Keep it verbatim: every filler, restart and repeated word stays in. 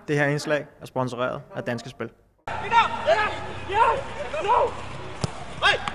Det her indslag er sponsoreret af Danske Spil. Hey!